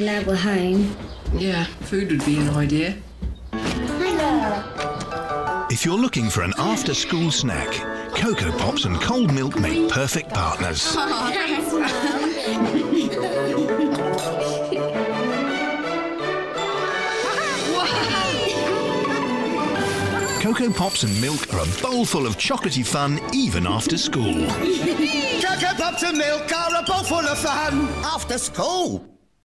Now we're home. Yeah, food would be an idea. If you're looking for an after-school snack, Coco Pops and cold milk make perfect partners. Thanks, Mum. Coco Pops and milk are a bowl full of chocolatey fun even after school. Coco Pops and milk are a bowl full of fun after school.